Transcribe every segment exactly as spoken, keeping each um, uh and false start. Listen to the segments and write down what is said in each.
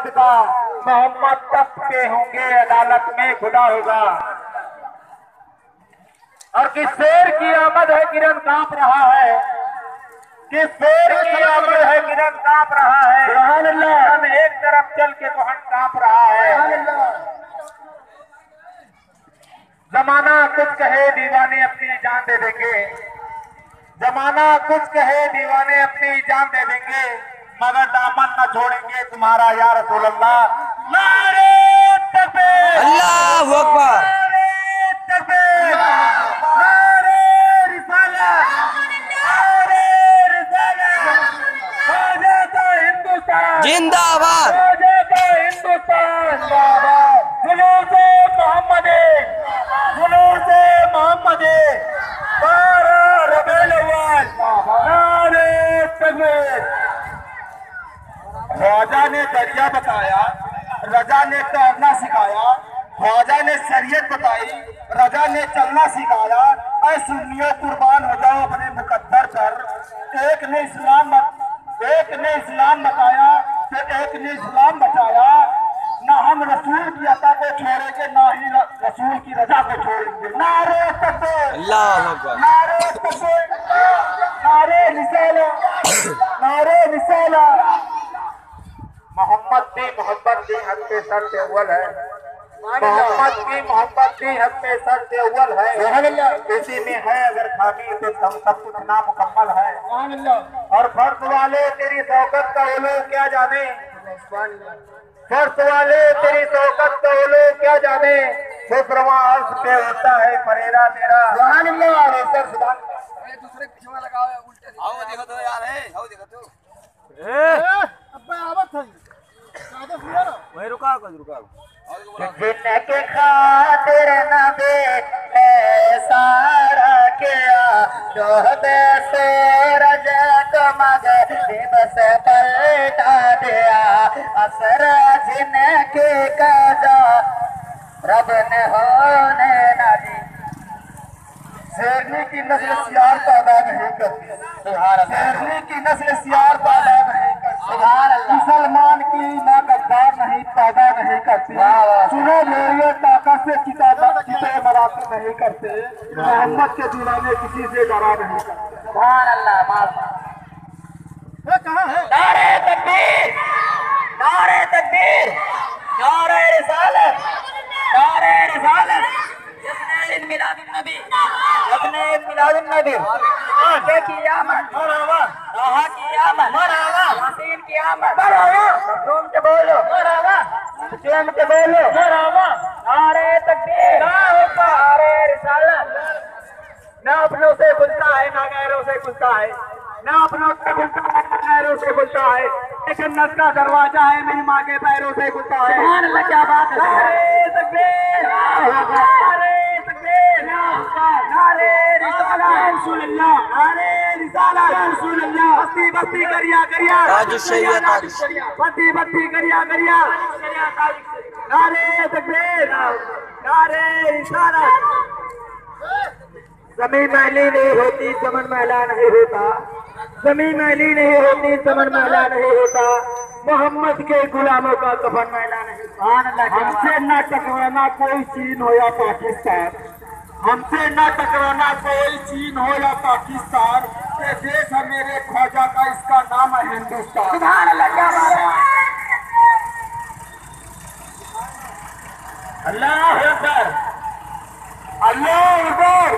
मोहम्मद का, मोहम्मद तक के होंगे अदालत में खुदा होगा। और किस शेर की आमद है किरण कांप रहा है, किस शेर की आमद है किरण कांप रहा है। सुभान अल्लाह। हम एक तरफ चल के तो हम कांप रहा है। जमाना कुछ कहे दीवाने अपनी जान दे देंगे, जमाना कुछ कहे दीवाने अपनी जान दे देंगे, मगर दामन न छोड़ेंगे तुम्हारा या रसूल अल्लाह। नारे तकबीर, अल्लाहू अकबर, नारे तकबीर, नारे रिसालत, नारे रिसालत। ख्वाजा का हिंदुस्तान जिंदाबाद, ख्वाजा का हिंदुस्तान जिंदाबाद। जुलूस-ए मोहम्मदी, जुलूस-ए मोहम्मदी, बारह रबीउल अव्वल, नारे तकबीर। ख्वाजा ने दरिया बताया, रजा ने तैरना सिखाया, ख्वाजा ने शरीयत बताई, रजा ने चलना सिखाया। ऐ सुन्नियों कुर्बान हो जाओ अपने मुकद्दर पर। एक ने इस्लाम एक ने इस्लाम बताया तो एक ने इस्लाम बचाया। ना हम रसूल की अता को छोड़ेंगे, ना ही रसूल की रजा को छोड़ेंगे। नारे तकबीर, अल्लाहू अकबर, नारे तकबीर, नारे रिसालत, नारे रिसालत। मोहम्मद की मोहब्बत की हद पे सर से अव्वल है, मोहम्मद की मोहब्बत की हद पे सर से अव्वल है। किसी में है अगर खामी तो सब सब कुछ नामुकम्मल है। और फर्श वाले तेरी शौकत का उलू क्या जाने, फर्श वाले तेरी शौकत का उलू क्या जाने। खुसरवा अर्श पे होता है फरेरा तेरा। दूसरे पीछे में लगाओ उल्टे। आओ देखो तो यार है, आओ देखो तो। वही रुका कोई रुका। जिनके खातिर नबी ने सारा किया, शोहदे सूरज को मगरिब से पलटा दिया। असर जिनके कजा रब ने होने न दी। शेरनी की नस्ल सियार पैदा नहीं करती, शेरनी की नस्ल सियार पैदा नहीं करती। मुसलमान की माँ गद्दार नहीं पैदा नहीं करती। सुनो मेरी ताकत से किताब चिते मराते नहीं करते। मोहम्मद के दीवाने किसी से डरा नहीं करते। सुभान अल्लाह। कहाँ है? नारे तकबीर, नारे तकबीर, नारे रिसालत, नारे रिसालत। मिलादुन्नबी, मिलादुन्नबी, आके की आमद, मरहबा, ताहा की आमद, मरहबा, यासीन की आमद, मरहबा, झूम के बोलो, मरहबा, झूम के बोलो, मरहबा। नारे तकबीर, नारे रिसालत। ना अपनों से खुलता है ना गैरों से खुलता है, ना अपनों से खुलता है ना गैरों से खुलता है। एक जन्नत का दरवाजा है मेरी माँ के पैरों से खुलता है। सुभान अल्लाह, क्या बात है। नारे तकबीर, नारे नारे रिसालत, नारे रिसालत, बस्ती बस्ती करिया करिया, बस्ती बस्ती करिया करिया। नारे तकबीर, नारे रिसालत। जमीन मैली नहीं होती चमन मैला नहीं होता, जमीन मैली नहीं होती चमन मैला नहीं होता। मोहम्मद के गुलामों का कफन मैला नहीं होता। हमसे न टकराना कोई चीन हो या पाकिस्तान, हमसे न टकराना कोई चीन हो या पाकिस्तान। ये देश है मेरे ख्वाजा का, इसका नाम है हिंदुस्तान। सुभान अल्लाह, क्या बात है। अल्लाह अकबर, अल्लाह अकबर।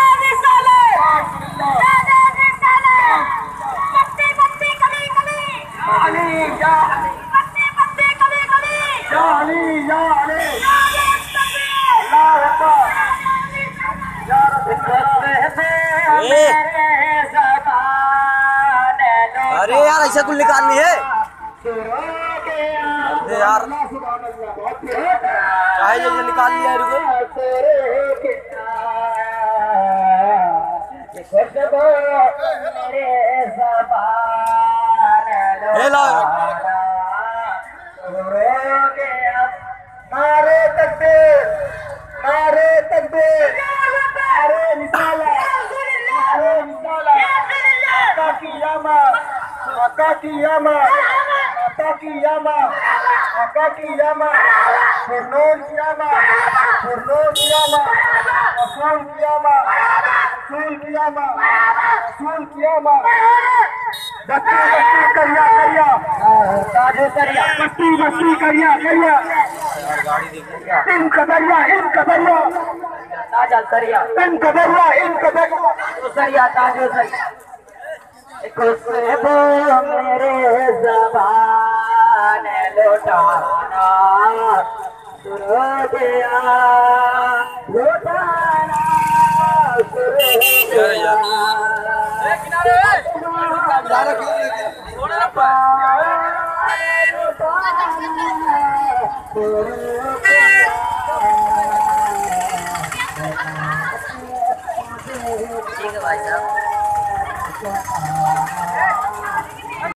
अरे यार ऐसा कुल निकालनी है यार, चाहे ये निकाल लिया। रुको नारे तकबीर, नारे तकबीर, नारे रिसालत, नारे रिसालत। आका की यामा, आका की यामा, आका की यामा। आका की जामा फुरनूर कियामा फुरनूर कियामा असूल कियामा असूल कियामा असूल कियामा बस्ती बस्ती करिया करिया ताजो करिया बस्ती बस्ती करिया करिया इन कदरिया इन कदरिया ताजा करिया इन कदरिया इन कदरिया तो करिया ताजो करिया खुशबू मेरे ज़बान लुटाना शुरू किया लुटाना शुरू किया ठीक है भाई साहब।